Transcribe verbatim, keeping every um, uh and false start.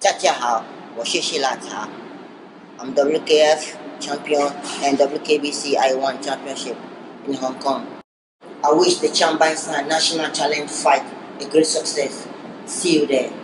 大家好，我是希腊茶。I'm W K F champion and W K B C I won championship in Hong Kong. I wish the Champions National Challenge fight a great success. See you there.